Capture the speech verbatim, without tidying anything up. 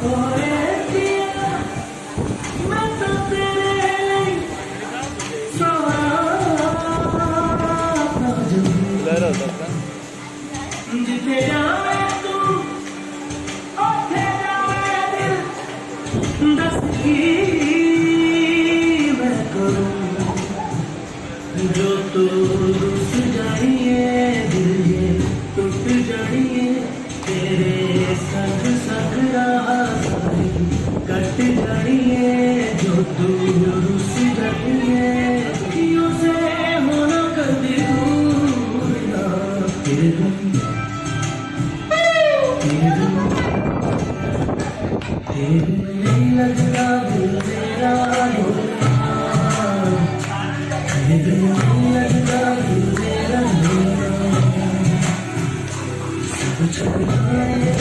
जिथे जावे तू ओथे जावे दिल दस की मैं करूं जो तू रुस जाइए दिल ये टूट जाइए तेरे संग संग राह सारी कट जाइए जो तू रुस जाइए अखियों से होना कभी दूर ना तेरे नहीं लगता दिल मेरा रोना नहीं लगता दिल मेरा रोना सब छोड़